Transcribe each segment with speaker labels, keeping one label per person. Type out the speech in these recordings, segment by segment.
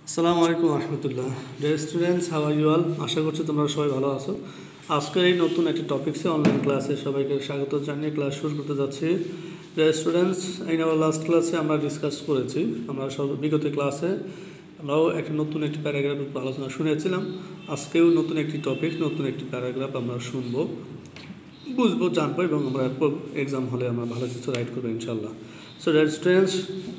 Speaker 1: আসসালামু আলাইকুম রহমতুল্লাহ। Dear students, how are you all? আশা করছি তোমরা সবাই ভালো আছো। আজকের এই নতুন একটি টপিক্সে অনলাইন ক্লাসে সবাইকে স্বাগত জানিয়ে ক্লাস শুরু করতে যাচ্ছি। ডিয়ার স্টুডেন্টস, এই আওয়ার লাস্ট ক্লাসে আমরা ডিসকাস করেছি, আমরা সব বিগত ক্লাসে আমরাও নতুন একটি প্যারাগ্রাফ আলোচনা শুনেছিলাম। আজকেও নতুন একটি টপিক, নতুন একটি প্যারাগ্রাফ আমরা শুনবো, বুঝবো, জানবো এবং আমরা এক্সাম হলে আমরা ভালো কিছু রাইট করবো ইনশাল্লাহ। সো ডিয়ার স্টুডেন্টস,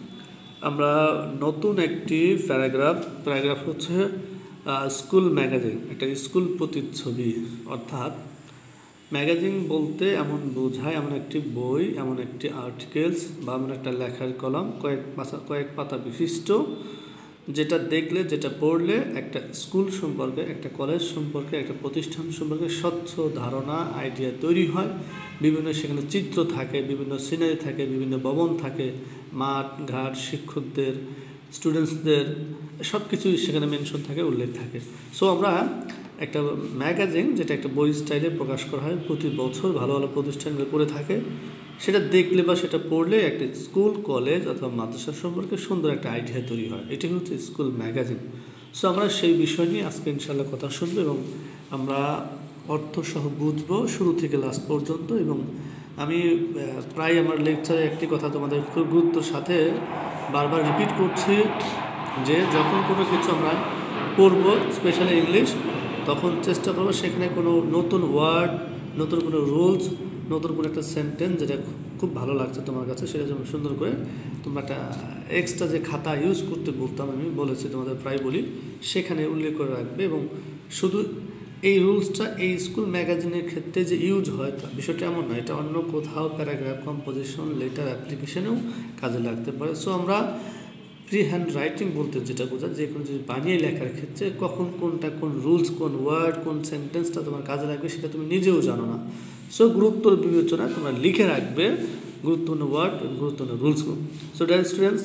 Speaker 1: আমরা নতুন একটি প্যারাগ্রাফ হচ্ছে স্কুল ম্যাগাজিন, একটা স্কুল প্রতিচ্ছবি। অর্থাৎ ম্যাগাজিন বলতে এমন বোঝায় এমন একটি বই, এমন একটি আর্টিকেলস বা এমন একটা লেখার কলম কয়েক পাতা বিশিষ্ট, যেটা দেখলে, যেটা পড়লে একটা স্কুল সম্পর্কে, একটা কলেজ সম্পর্কে, একটা প্রতিষ্ঠান সম্পর্কে স্বচ্ছ ধারণা, আইডিয়া তৈরি হয়। বিভিন্ন সেখানে চিত্র থাকে, বিভিন্ন সিনারি থাকে, বিভিন্ন ভবন থাকে, মাঠ ঘাট, শিক্ষকদের, স্টুডেন্টসদের সব কিছুই সেখানে মেনশন থাকে, উল্লেখ থাকে। সো আমরা একটা ম্যাগাজিন, যেটা একটা বই স্টাইলে প্রকাশ করা হয় প্রতি বছর, ভালো ভালো প্রতিষ্ঠানগুলো করে থাকে, সেটা দেখলে বা সেটা পড়লে একটা স্কুল, কলেজ অথবা মাদ্রাসা সম্পর্কে সুন্দর একটা আইডিয়া তৈরি হয়। এটি হচ্ছে স্কুল ম্যাগাজিন। সো আমরা সেই বিষয় নিয়ে আজকে ইনশাআল্লাহ কথা শুনবো এবং আমরা অর্থসহ বুঝবো শুরু থেকে লাস্ট পর্যন্ত। এবং আমি প্রায় আমার লেকচারে একটি কথা তোমাদের খুব গুরুত্বের সাথে বারবার রিপিট করছি, যে যখন কোনো কিছু আমরা পড়বো, স্পেশালি ইংলিশ, তখন চেষ্টা করবো সেখানে কোনো নতুন ওয়ার্ড, নতুন কোনো রুলস, নতুন কোনো একটা সেন্টেন্স যেটা খুব ভালো লাগছে তোমার কাছে, সেটা যেমন সুন্দর করে তোমরা একটা এক্সট্রা যে খাতা ইউজ করতে বলতাম, আমি বলেছি তোমাদের প্রায় বলি, সেখানে উল্লেখ করে রাখবে। এবং শুধু এই রুলসটা এই স্কুল ম্যাগাজিনের ক্ষেত্রে যে ইউজ হয় তা বিষয়টা এমন নয়, এটা অন্য কোথাও প্যারাগ্রাফ, কম্পোজিশন, লেটার, অ্যাপ্লিকেশনেও কাজে লাগতে পারে। সো আমরা ফ্রি হ্যান্ড রাইটিং বলতে যেটা বোঝা, যে কোনো যদি বানিয়ে লেখার ক্ষেত্রে কখন কোনটা, কোন রুলস, কোন ওয়ার্ড, কোন সেন্টেন্সটা তোমার কাজে লাগবে সেটা তুমি নিজেও জানো না। সো গুরুত্বর বিবেচনা তোমরা লিখে রাখবে গুরুত্বপূর্ণ ওয়ার্ড, গুরুত্বপূর্ণ রুলসগুলো। সো ডিয়ার স্টুডেন্টস,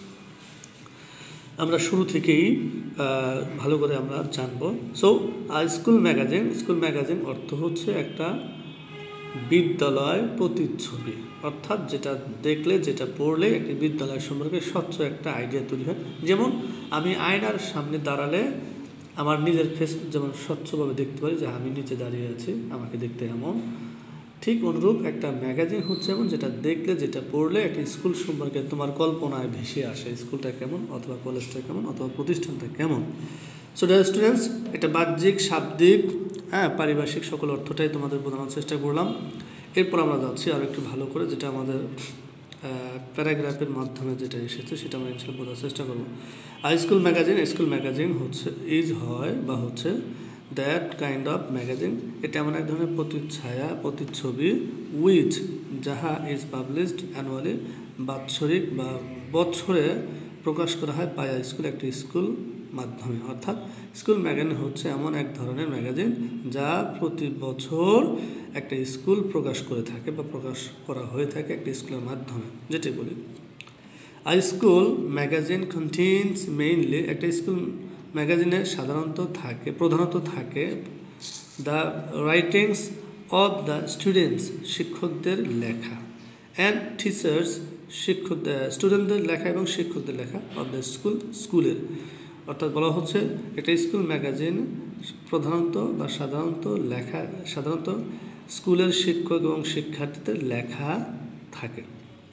Speaker 1: আমরা শুরু থেকেই ভালো করে আমরা জানবো। সো স্কুল ম্যাগাজিন অর্থ হচ্ছে একটা বিদ্যালয় প্রতিচ্ছবি, অর্থাৎ যেটা দেখলে, যেটা পড়লে একটি বিদ্যালয় সম্পর্কে স্বচ্ছ একটা আইডিয়া তৈরি হয়। যেমন আমি আয়নার সামনে দাঁড়ালে আমার নিজের ফেস যেমন স্বচ্ছভাবে দেখতে পারি, যে আমি নিচে দাঁড়িয়ে আছি, আমাকে দেখতে এমন, ঠিক অনুরূপ একটা ম্যাগাজিন হচ্ছে এমন, যেটা দেখলে, যেটা পড়লে একটা স্কুল সম্পর্কে তোমার কল্পনায় ভেসে আসে, স্কুলটা কেমন, অথবা কলেজটা কেমন, অথবা প্রতিষ্ঠানটা কেমন। সো ডিয়ার স্টুডেন্টস, এটা বাহ্যিক, শাব্দিক, পারিভাষিক সকল অর্থটাই তোমাদের বোঝানোর চেষ্টা করলাম। এরপর আমরা যাচ্ছি আর একটু ভালো করে, যেটা আমাদের প্যারাগ্রাফের মাধ্যমে যেটা এসেছে সেটা আমরা ইনশাল্লাহ বোঝার চেষ্টা করবো। স্কুল ম্যাগাজিন হচ্ছে হচ্ছে দ্যাট কাইন্ড অফ ম্যাগাজিন, এটা এমন এক ধরনের প্রতিচ্ছায়া, প্রতিচ্ছবি, উইচ, যাহা ইজ পাবলিশড অ্যানুয়ালি, বাৎসরিক বা বছরে প্রকাশ করা হয় বাই স্কুল, একটি স্কুল মাধ্যমে। অর্থাৎ স্কুল ম্যাগাজিন হচ্ছে এমন এক ধরনের ম্যাগাজিন যা প্রতি বছর একটা স্কুল প্রকাশ করে থাকে বা প্রকাশ করা হয়ে থাকে একটা স্কুলের মাধ্যমে, যেটাই বলি। স্কুল ম্যাগাজিন কন্টেইনস মেইনলি, একটা স্কুল ম্যাগাজিনে প্রধানত থাকে the writings of the students, শিক্ষকদের লেখা, অ্যান্ড টিচার্স, স্টুডেন্টদের লেখা এবং শিক্ষকদের লেখা, অফ দ্য স্কুলের। অর্থাৎ বলা হচ্ছে একটা স্কুল ম্যাগাজিন প্রধানত বা সাধারণত স্কুলের শিক্ষক এবং শিক্ষার্থীদের লেখা থাকে।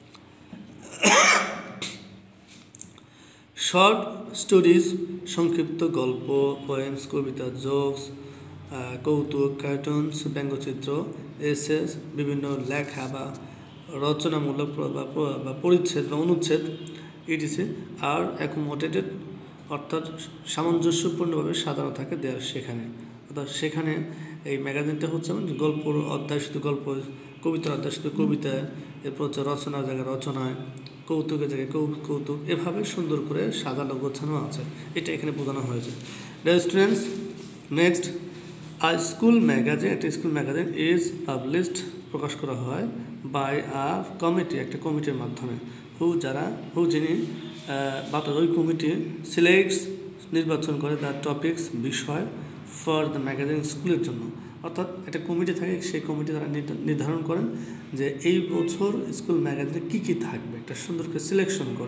Speaker 1: শর্ট স্টোরিজ, সংক্ষিপ্ত গল্প, পোয়েমস, কবিতা, জোকস, কৌতুক, কার্টুনস, ব্যঙ্গচিত্র, এসেস, বিভিন্ন লেখা বা রচনামূলক বা পরিচ্ছেদ বা অনুচ্ছেদ, ইটিসি আর অ্যাকোমোডেটেড, অর্থাৎ সামঞ্জস্যপূর্ণভাবে সাজানো থাকে দেয়ার সেখানে। অর্থাৎ সেখানে এই ম্যাগাজিনটা হচ্ছে গল্প অধ্যায় শুধু গল্প, কবিতার অধ্যায় শুধু কবিতা, এরপর হচ্ছে রচনার জায়গায় রচনায়, কৌতুকের জায়গায় কৌতুক, এভাবে সুন্দর করে সাজানো গোছানো আছে, এটা এখানে বোঝানো হয়েছে। Dear students, next, school magazine, একটা স্কুল ম্যাগাজিন ইজ পাবলিশড, প্রকাশ করা হয় বাই কমিটি, একটা কমিটির মাধ্যমে, যিনি ওই কমিটি সিলেক্টস, নির্বাচন করে দ্য টপিক্স, বিষয়, ফর দ্য ম্যাগাজিন, স্কুলের জন্য। অর্থাৎ একটা কমিটি থাকে, সেই কমিটি তারা নির্ধারণ করেন যে এই বছর স্কুল ম্যাগাজিনে কী কী থাকবে, একটা সুন্দর করে সিলেকশন করেন,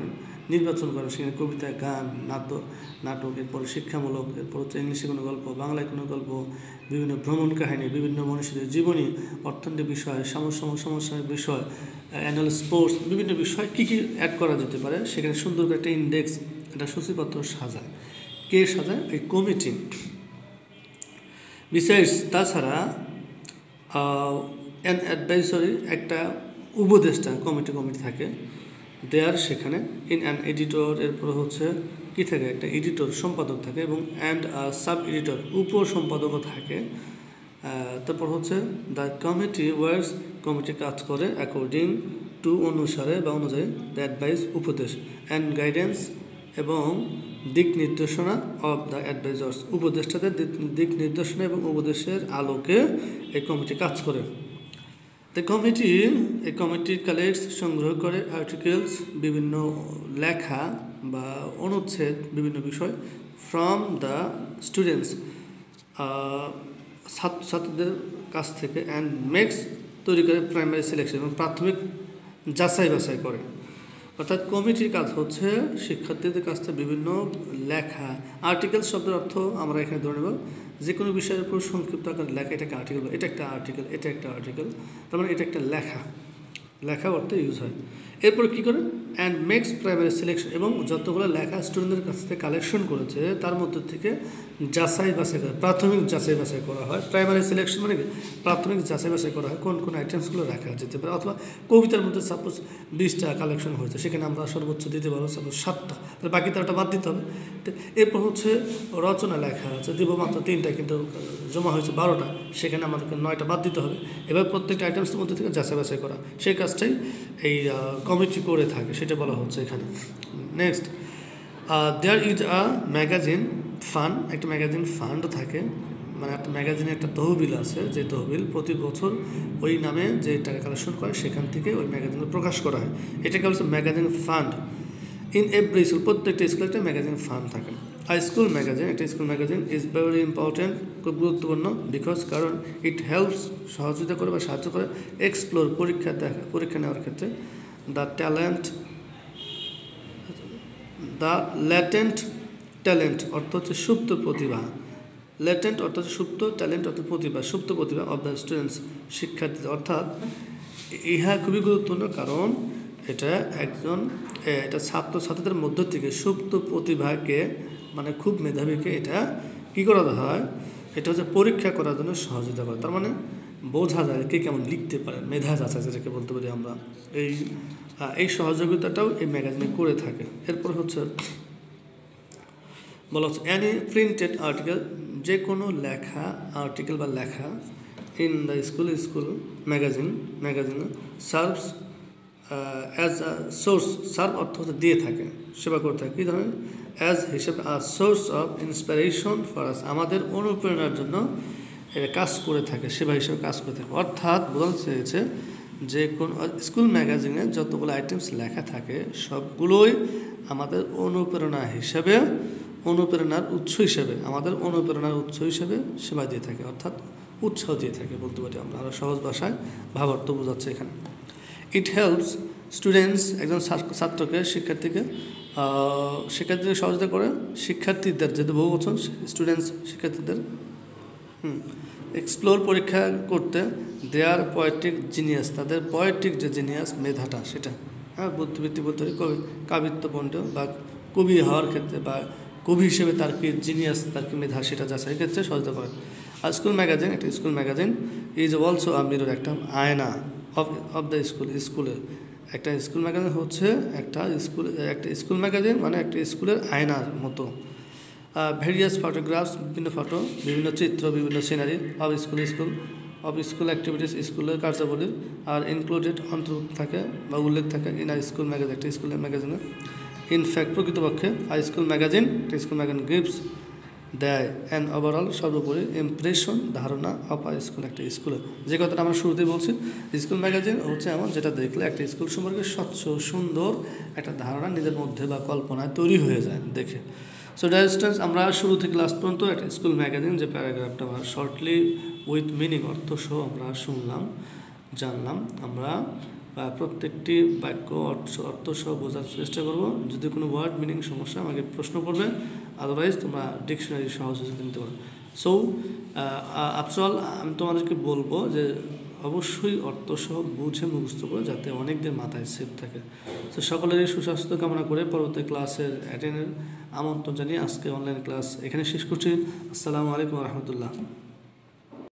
Speaker 1: নির্বাচন করেন। সেখানে কবিতা, গান, নাটক, এরপর শিক্ষামূলক, এরপর হচ্ছে ইংলিশে কোনো গল্প, বাংলায় কোনো গল্প, বিভিন্ন ভ্রমণ কাহিনী, বিভিন্ন মনীষীদের জীবনী, অর্থনৈতিক বিষয়, সমসাময়িক বিষয়, অ্যানুয়াল স্পোর্টস, বিভিন্ন বিষয় কী কী অ্যাড করা যেতে পারে। সেখানে সুন্দর করে একটা ইন্ডেক্স, একটা সূচিপত্র সাজায়। কে সাজায়? এই কমিটি। বিসাইডস, তাছাড়া অ্যান অ্যাডভাইসরি, একটা উপদেষ্টা কমিটি থাকে দেয়ার সেখানে। ইন অ্যান এডিটর, এরপর হচ্ছে কী থাকে? একটা এডিটর, সম্পাদক থাকে, এবং অ্যান্ড সাব এডিটর, উপ সম্পাদকও থাকে। তারপর হচ্ছে দ্য কমিটি ওয়ার্কস, কমিটি কাজ করে অ্যাকর্ডিং টু, অনুসারে বা অনুযায়ী, দ্য অ্যাডভাইস, উপদেশ, অ্যান্ড গাইডেন্স, এবং দিক নির্দেশনা অফ দ্য অ্যাডভাইজার্স, উপদেষ্টাদের দিক নির্দেশনা এবং উপদেশের আলোকে এই কমিটি কাজ করে। এই কমিটি কালেক্টস, সংগ্রহ করে, আর্টিকেলস, বিভিন্ন লেখা বা অনুচ্ছেদ, বিভিন্ন বিষয়, ফ্রম দ্য স্টুডেন্টস, ছাত্রদের কাছ থেকে, অ্যান্ড মেক্স, তৈরি করে, প্রাইমারি সিলেকশন, এবং প্রাথমিক যাচাই বাছাই করে। অর্থাৎ কমিটির কাজ হচ্ছে শিক্ষার্থীদের কাছ থেকে বিভিন্ন লেখা, আর্টিকেল শব্দের অর্থ আমরা এখানে ধরে নেব যে কোনো বিষয়ের উপর সংক্ষিপ্ত আকারে লেখা, এটাকে আর্টিকেল, এটা একটা আর্টিকেল, তার মানে এটা একটা লেখা অর্থে ইউজ হয়। এরপর কী করে? অ্যান্ড মেক্স প্রাইমারি সিলেকশন, এবং যতগুলো লেখা স্টুডেন্টদের কাছ থেকে কালেকশন করেছে তার মধ্যে থেকে যাচাই বাছাই করা, প্রাথমিক যাচাই বাছাই করা হয়। প্রাইমারি সিলেকশন মানে কি? প্রাথমিক যাচাই বাছাই করা হয় কোন আইটেমসগুলো রাখা যেতে পারে। অথবা কবিতার মধ্যে সাপোজ 20টা কালেকশন হয়েছে, সেখানে আমরা সর্বোচ্চ দিতে পারবো সাপোজ 7টা, তাহলে বাকি 3টা বাদ দিতে হবে। এরপর হচ্ছে রচনা লেখা আছে, দিব মাত্র 3টা, কিন্তু জমা হয়েছে 12টা, সেখানে আমাদেরকে 9টা বাদ দিতে হবে। এবার প্রত্যেকটা আইটেমসের মধ্যে থেকে যাচাই বাছাই করা, সেই কাজটাই এই কমিটি করে থাকে, সেটা বলা হচ্ছে এখানে। Next, there is a magazine fund, একটা ম্যাগাজিন ফান্ড থাকে, মানে একটা ম্যাগাজিনে একটা তহবিল আছে, যে তহবিল প্রতি বছর ওই নামে যে টাকা কালেকশন করে সেখান থেকে ওই ম্যাগাজিনে প্রকাশ করা হয়, এটাকে বলছে magazine fund. In every school, প্রত্যেকটা স্কুলে একটা ম্যাগাজিন ফান্ড থাকে। স্কুল ম্যাগাজিন, একটা school magazine is very important, খুব গুরুত্বপূর্ণ, বিকজ, কারণ ইট হেল্পস, সহযোগিতা করে বা সাহায্য করে, এক্সপ্লোর, পরীক্ষা নেওয়ার ক্ষেত্রে, দ্য ল্যাটেন্ট ট্যালেন্ট, অর্থ হচ্ছে সুপ্ত প্রতিভা, ল্যাটেন্ট অর্থ হচ্ছে সুপ্ত, ট্যালেন্ট অর্থ প্রতিভা, সুপ্ত প্রতিভা অফ দ্য স্টুডেন্টস, শিক্ষার্থী। অর্থাৎ ইহা খুবই গুরুত্বপূর্ণ, কারণ এটা ছাত্রছাত্রীদের মধ্য থেকে সুপ্ত প্রতিভাকে, মানে খুব মেধাবীকে, এটা কী করা হয়? এটা হচ্ছে পরীক্ষা করার জন্য সহযোগিতা করে। তার মানে বোঝা যায় কে কেমন লিখতে পারে, মেধা যাচাই যেটাকে বলতে পারি আমরা। এই সহযোগিতাটাও এই ম্যাগাজিনে করে থাকে। এরপর হচ্ছে বলা হচ্ছে অ্যানি প্রিন্টেড আর্টিকেল, যে কোনো আর্টিকেল বা লেখা ইন দ্য স্কুল ম্যাগাজিনে serves as a source, serve অর্থ হচ্ছে দিয়ে থাকে, সেবা করে থাকে। কী ধরনের? অ্যাজ হিসেবে a source of inspiration for us, আমাদের অনুপ্রেরণার জন্য এটা কাজ করে থাকে, সেবা হিসেবে কাজ করে থাকে। অর্থাৎ বোঝানো চেয়েছে যে কোন স্কুল ম্যাগাজিনে যতগুলো আইটেমস লেখা থাকে সবগুলোই আমাদের অনুপ্রেরণার উৎস হিসেবে সেবা দিয়ে থাকে, অর্থাৎ উৎসাহ দিয়ে থাকে বলতে পারি আমরা। আরও সহজ ভাষায় ভাবার্থ বোঝাচ্ছে এখানে। ইট হেল্পস স্টুডেন্টস, একজন ছাত্রকে, শিক্ষার্থীকে সহযোগিতা করে, শিক্ষার্থীদের, যেহেতু বহু বছর স্টুডেন্টস, শিক্ষার্থীদের এক্সপ্লোর, পরীক্ষা করতে, দেয়ার পয়েটিক জিনিয়াস, তাদের পয়েটিক যে জিনিয়াস, মেধাটা, সেটা বুদ্ধিবৃত্তি বলতে পারি, কাবিত্বপণ্ড বা কবি হওয়ার ক্ষেত্রে, বা কবি হিসেবে তার কি জিনিয়াস, তার কি মেধা, সেটা যাচাইয়ের ক্ষেত্রে সহযোগিতা করে। আর school magazine is also a mirror, একটা আয়না অফ দ্য স্কুলের। একটা স্কুল ম্যাগাজিন হচ্ছে একটা স্কুল ম্যাগাজিন মানে একটা স্কুলের আয়নার মতো। ভেরিয়াস ফটোগ্রাফস, বিভিন্ন ফটো, বিভিন্ন চিত্র, বিভিন্ন সিনারি অফ স্কুল অ্যাক্টিভিটিস, স্কুলের কার্যাবলীর আর ইনক্লুডেড, অন্তর্ভুক্ত থাকে বা উল্লেখ থাকে ইন আ স্কুল ম্যাগাজিন, একটা স্কুলের ম্যাগাজিনে। ইনফ্যাক্ট, প্রকৃতপক্ষে স্কুল ম্যাগাজিন গিভস দেয় অ্যান ওভারঅল, সর্বোপরি ইমপ্রেশন, ধারণা অফ আ স্কুল, একটা স্কুলের। যে কথাটা আমরা শুরুতেই বলছি, স্কুল ম্যাগাজিন হচ্ছে এমন যেটা দেখলে একটা স্কুল সম্পর্কে স্বচ্ছ, সুন্দর একটা ধারণা নিজের মধ্যে বা কল্পনায় তৈরি হয়ে যায় দেখে। সো ডিয়ার স্টুডেন্টস, আমরা শুরু থেকে লাস্ট পর্যন্ত একটা স্কুল ম্যাগাজিন যে প্যারাগ্রাফটা আমরা শর্টলি উইথ মিনিং, অর্থ সহ আমরা শুনলাম, জানলাম। আমরা প্রত্যেকটি বাক্য অর্থ সহ বোঝার চেষ্টা করব। যদি কোনো ওয়ার্ড মিনিং সমস্যা আমাকে প্রশ্ন করবে, আদারওয়াইজ তোমরা ডিকশনারি সহযোগিতা নিতে পারো। সো আফটারঅল আমি তোমাদেরকে বলবো যে অবশ্যই অর্থ সহ বুঝে মুখস্থ করে, যাতে অনেক দিন মাথায় সেভ থাকে। তো সকলেরই সুস্বাস্থ্য কামনা করে পরবর্তী ক্লাসের অ্যাটেন্ডের আমন্ত্রণ জানিয়ে আজকে অনলাইন ক্লাস এখানে শেষ করছি। আসসালামু আলাইকুম রহমতুল্লাহ।